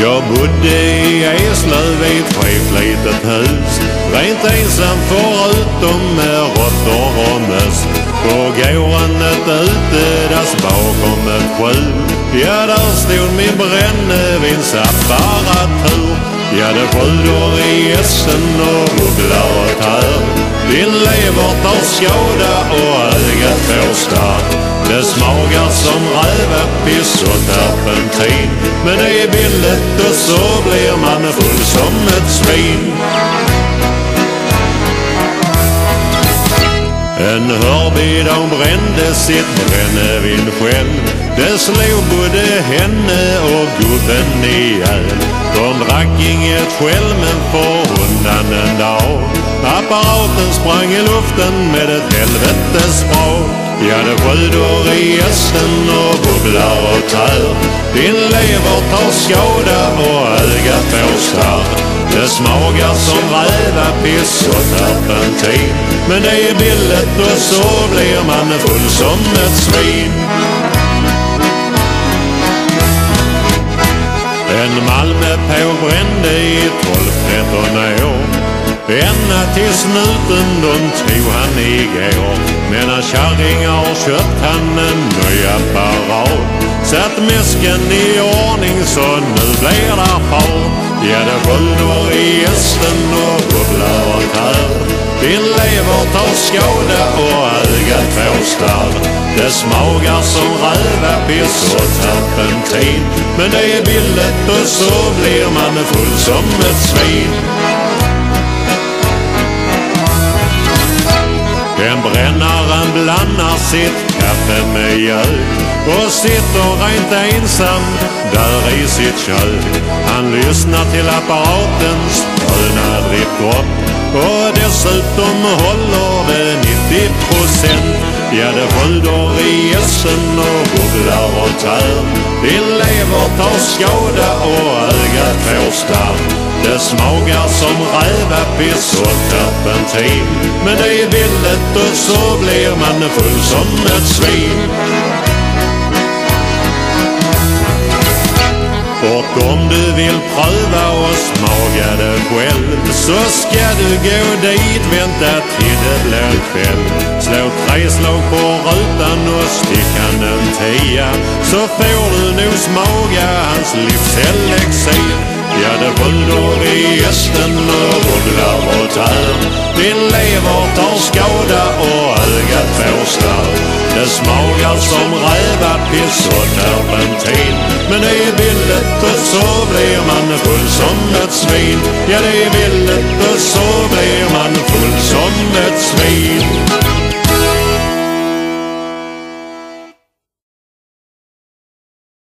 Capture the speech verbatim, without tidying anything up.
Jag bodde i Eslöv i ett skevlitet hus, rent ensam förutom med råttor och möss. På gårdanet ute där bakom ett skjul, ja där stod min brännvinsapparatur. Jag hade sjuder i essen och bubblar och tär. Din lever tar skada och ögat får stark. Det smakar som rävapiss och terpentin, men det är billigt och så blir man full som ett svin. En hörbidong brände sitt brännevin själv. Det slog både henne och gubben ihjäl. De drack inget själv men får undan en dag. Apparaten sprang i luften med ett helvetes bra. Jag hade sjuder i essen och bubblar och tär. Din lever tar skada och ögat får starr. Det smakar som rävapiss och terpentin, men det är billigt och så blir man full som ett svin. En Malmöpå brände i tolv tretton år, ända till snuten de tog han igår. Medan kärringar köpt han en ny apparat, satt mäsken i ordning så nu blir det fart. Ja, det sjuder i essen och bubblar och tär. Din lever tar skada och ögat får starr. Det smakar som rävapiss och terpentin, men det är billigt och så blir man full som ett svin. Den brännaren blandar sitt kaffe med mjöl och sitter rent ensam där i sitt kök. Han lyssnar till apparatens gröna drippdropp och dessutom håller det nittio procent. Ja, det sjuder i essen och bubblar och tär. Din lever tar skada och ögat får starr. Det smakar som rävapiss och terpentin, men det är billigt och så blir man full som ett svin. Och om du vill pröva och smaka det själv, så ska du gå dit, vänta till det blir kväll. Slå tre slag på rutan och stick han en tia, så får du nog smaka hans livselixir. Ja, det sjuder i essen och bubblar och tär. Din lever tar skada och ögat får starr. Det smakar som rävapiss och terpentin, men det är billigt och så blir man full som ett svin. Ja, det är billigt